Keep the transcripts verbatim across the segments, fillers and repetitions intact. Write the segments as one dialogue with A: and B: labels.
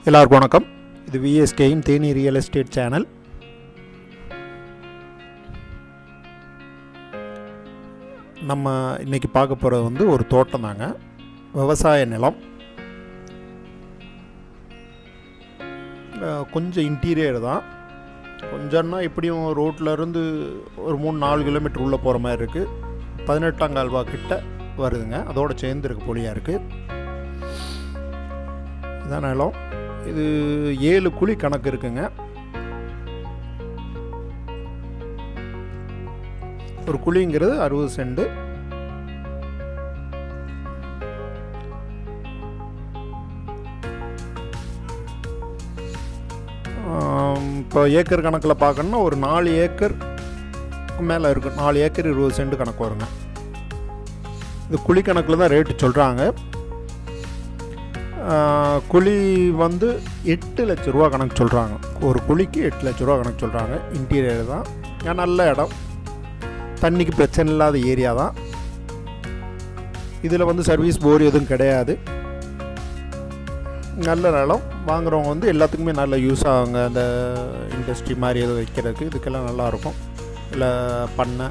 A: எல்லாருக்கும் வணக்கம். இது விஎஸ்கேயின் தேனி ரியல் எஸ்டேட் சேனல். நம்ம இன்றைக்கி பார்க்க போகிறது வந்து ஒரு தோட்டம் தாங்க, விவசாய நிலம். கொஞ்சம் இன்டீரியர் தான், கொஞ்சம்னா எப்படியும் ரோட்லேருந்து ஒரு மூணு நாலு கிலோமீட்டர் உள்ளே போகிற மாதிரி இருக்குது. பதினெட்டாம் கால்வா கிட்ட வருதுங்க, அதோடு சேர்ந்து இருக்கு பொலியாக இருக்குது. இதான் நிலம். இது ஏழு குழி கணக்கு இருக்குங்க. ஒரு குழிங்கிறது அறுபது சென்ட். இப்போ ஏக்கர் கணக்கில் பார்க்கணுன்னா ஒரு நாலு ஏக்கர் மேலே இருக்கும். நாலு ஏக்கர் இருபது சென்ட் கணக்கு வருங்க. இது குழி கணக்கில் தான் ரேட்டு சொல்கிறாங்க. குழி வந்து எட்டு லட்ச ரூபா கணக்கு சொல்கிறாங்க. ஒரு குழிக்கு எட்டு லட்ச ரூபா கணக்கு சொல்கிறாங்க. இன்டீரியர் தான், ஏன் நல்ல இடம், தண்ணிக்கு பிரச்சனை இல்லாத ஏரியா தான். இதில் வந்து சர்வீஸ் போர் எதுவும் கிடையாது. நல்ல நிலம். வாங்குறவங்க வந்து எல்லாத்துக்குமே நல்ல யூஸ் ஆகுங்க. அந்த இண்டஸ்ட்ரி மாதிரி எதுவும் வைக்கிறதுக்கு இதுக்கெல்லாம் நல்லாயிருக்கும். இல்லை பண்ணை,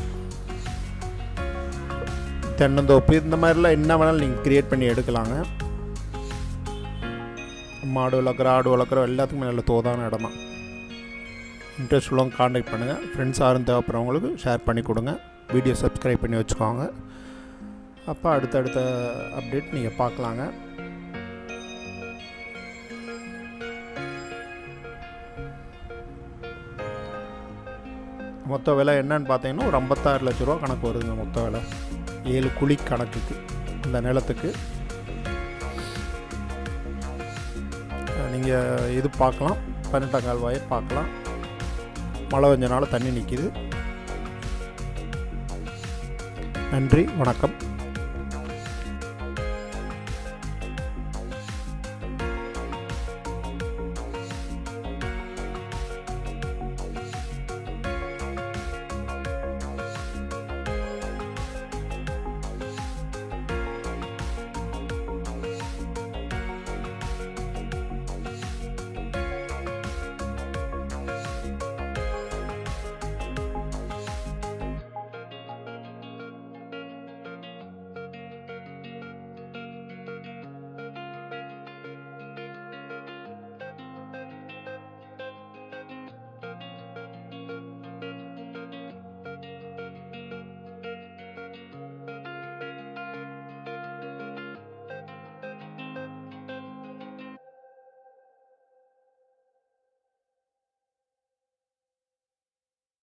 A: தென்னந்தோப்பு, இந்த மாதிரிலாம் என்ன வேணாலும் நீங்கள் க்ரியேட் பண்ணி எடுக்கலாங்க. மாடு வளர்க்குற, ஆடு வளர்க்குற எல்லாத்துக்குமே நல்ல தோதான இடம் தான். இன்ட்ரெஸ்ட் உள்ளவங்க காண்டாக்ட் பண்ணுங்கள். ஃப்ரெண்ட்ஸ் யாரும் தேவைப்படுறவங்களுக்கு ஷேர் பண்ணி கொடுங்க. வீடியோ சப்ஸ்கிரைப் பண்ணி வச்சுக்கோங்க. அப்போ அடுத்தடுத்த அப்டேட் நீங்கள் பார்க்கலாங்க. மொத்த விலை என்னன்னு பார்த்தீங்கன்னா ஒரு ஐம்பத்தாறு லட்ச ரூபா கணக்கு வருதுங்க. மொத்த விலை ஏழு குழி கணக்குக்கு இந்த நிலத்துக்கு. நீங்கள் இது பார்க்கலாம், பதினெட்டாம் கால்வாயை பார்க்கலாம். மழை பெஞ்சனால தண்ணி நிற்கிது. நன்றி, வணக்கம்.